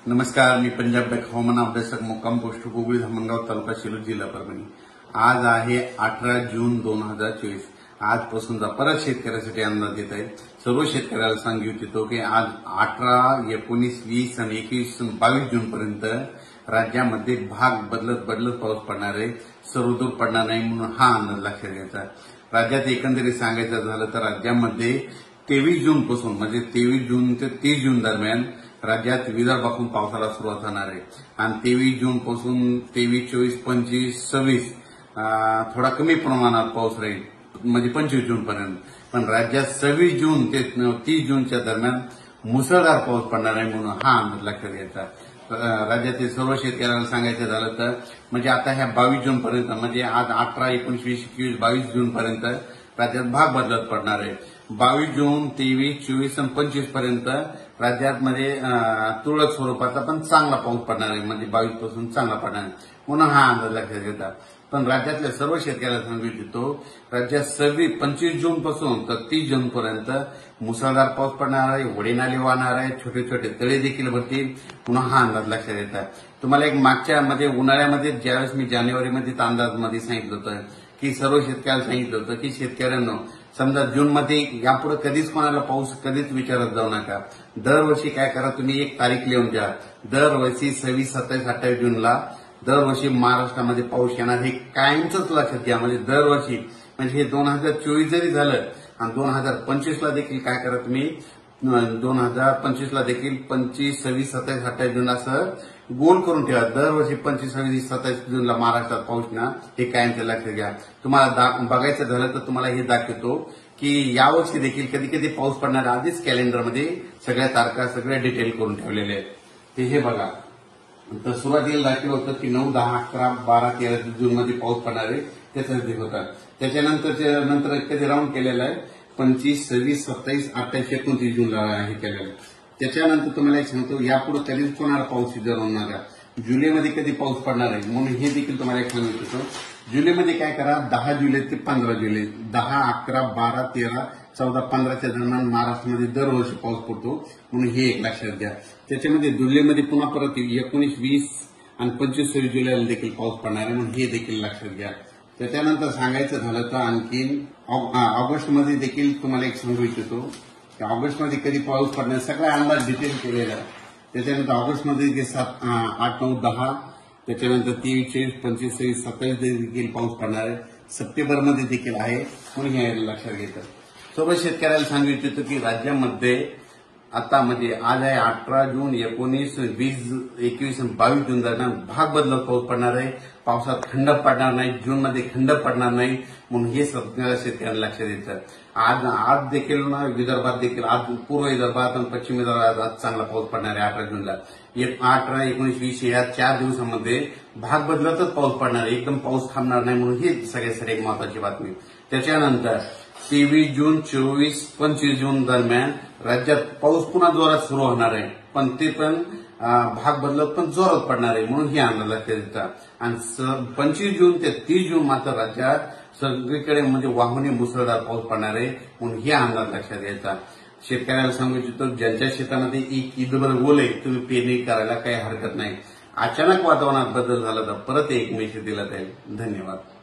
नमस्कार, मी पंजाब डक हवामान अभ्यासक मुक्काम पोस्ट गोगळी धामणगाव तालुका शिरूर जिल्हा परभणी। आज आहे 18 जून 2024। आजपासूनचा परत शेतकऱ्यासाठी अंदाज येत आहे। सर्व शेतकऱ्याला सांगू इच्छितो की आज 18, 19, 20 आणि 21, 22 जून पर्यंत राज्यामध्ये भाग बदलत पाऊस पडणार आहे। सर्वदूर पडणार नाही म्हणून हा अंदाज लक्षात घ्यायचा। राज्यात एकंदरीत सांगायचं झालं तर राज्यामध्ये 23 जून पासून म्हणजे 23 जून ते 30 जून दरम्यान राज्यात विदर्भातून पावसाला सुरुवात होणार आहे आणि 23 जून पासून 23, 24, 25, 26 थोडा कमी प्रमाणात पाऊस राहील म्हणजे 25 जून पर्यंत। पण राज्यात 26 जून ते 30 जूनच्या दरम्यान मुसळधार पाऊस पडणार आहे म्हणून हा अंदाज लक्षात घ्यायचा। राज्यातील सर्व शेतकऱ्यांना सांगायचं झालं तर म्हणजे आता ह्या 22 जून पर्यंत म्हणजे आज 18, 19, 20, 21, 22 जून पर्यंत राज्यात भाग बदलत पडणार आहे। 22 जून, 23, 24 आणि 25 पर्यंत राज्यात म्हणजे तुरळक स्वरूपाचा पण चांगला पाऊस पडणार आहे म्हणजे 22 पासून चांगला पडणार आहे म्हणून हा अंदाज लक्षात घेता। पण राज्यातल्या सर्व शेतकऱ्यांना सांगू इच्छितो राज्यात 25 जून पासून तर 30 जून पर्यंत मुसळधार पाऊस पडणार आहे, होडी नाले वाहणार आहे, छोटे छोटे तळे देखील भरतील म्हणून हा अंदाज लक्षात घेता। तुम्हाला एक मागच्या मध्ये उन्हाळ्यामध्ये ज्यावेळेस मी जानेवारीमध्ये अंदाजमध्ये सांगितलं होतं की सर्व शेतकऱ्यांना सांगितलं होतं की शेतकऱ्यांना समजा जून मध्ये यापुढे कधीच कोणाला पाऊस कधीच विचारत जाऊ नका। दरवर्षी काय करा, तुम्ही एक तारीख लिहून घ्या। दरवर्षी 26, 27, 28 जूनला दरवर्षी महाराष्ट्रामध्ये पाऊस येणार हे कायमच लक्षात घ्या। म्हणजे दरवर्षी म्हणजे हे 2024 जरी झालं आणि 2025 ला देखील काय करा तुम्ही 2025 ला देखील 25, 26, 27, 28 जून असं गोल करून ठेवा। दरवर्षी 25, 26, 27 जूनला महाराष्ट्रात पाऊस ना हे कायमचं लक्षात घ्या। तुम्हाला बघायचं झालं तर तुम्हाला हे दाखवतो की यावर्षी देखील कधी कधी पाऊस पडणार आधीच कॅलेंडरमध्ये सगळ्या तारखा सगळ्या डिटेल करून ठेवलेले आहेत। ते हे बघा, तर सुरुवातीला दाखवलं होतं की 9, 10, 11, 12, 13 जून मध्ये पाऊस पडणार आहे त्याचं होता। त्याच्यानंतर कधी राऊंड केलेला आहे 25, 26, 27, 28, 29 जूनला हे केलेलं आहे। त्याच्यानंतर तुम्हाला एक सांगतो यापुढे कधीच कोणाला पाऊस जर होणार आहे जुलैमध्ये कधी पाऊस पडणार आहे म्हणून हे देखील तुम्हाला एक सांगू इच्छितो। जुलैमध्ये काय करा 10 जुलै ते 15 जुलै 10, 11, 12, 13, 14, 15च्या दरम्यान महाराष्ट्रामध्ये दरवर्षी पाऊस पडतो म्हणून हे एक लक्षात घ्या। त्याच्यामध्ये जुलैमध्ये पुन्हा परत 19, 20 आणि 25, 26 जुलैला देखील पाऊस पडणार आहे म्हणून हे देखील लक्षात घ्या। त्याच्यानंतर सांगायचं झालं तर आणखीन ऑगस्टमध्ये देखील तुम्हाला एक सांगू इच्छितो की ऑगस्टमध्ये कधी पाऊस पडणार सगळा अंदाज डिटेल केलेला आहे। त्याच्यानंतर ऑगस्टमध्ये 8, 9, 10 त्याच्यानंतर 23, 24, 25, 26, 27 देखील पाऊस पडणार आहे। सप्टेंबरमध्ये देखील आहे म्हणून हे लक्षात घ्यायचं। सर्व शेतकऱ्याला सांगू इच्छितो की राज्यामध्ये आता म्हणजे आज आहे 18 जून, 19, 20, 21 आणि 22 जून दरम्यान भाग बदलत पाऊस पडणार आहे। पावसात खंड पडणार नाही, जून मध्ये खंड पडणार नाही म्हणून हे सगळ्या शेतकऱ्यांना लक्षात द्यायचं। आज देखील विदर्भात देखील आज पूर्व विदर्भात आणि पश्चिम विदर्भात आज चांगला पाऊस पडणार आहे 18 जूनला। 18, 19, 20 या 4 दिवसामध्ये भाग बदलतच पाऊस पडणार आहे, एकदम पाऊस थांबणार नाही म्हणून ही सगळ्यासाठी एक महत्वाची बातमी। त्याच्यानंतर 23 जून, 24, 25 जून दरम्यान राज्यात पाऊस पुन्हा जोरात सुरू होणार आहे पण ते पण भाग बदलत पण जोरात पडणार आहे म्हणून ही अंदाज लक्षात देतात। आणि 25 जून ते 30 जून मात्र राज्यात सगळीकडे म्हणजे वाहूने मुसळधार पाऊस पडणार आहे म्हणून ही अंदाज लक्षात घ्यायचा। शेतकऱ्याला सांगू इच्छितो ज्यांच्या शेतामध्ये ईदभर ओल आहे तुम्ही पेरणी करायला काही हरकत नाही। अचानक वातावरणात बदल झाला तर परत एक मेसेज दिला जाईल। धन्यवाद।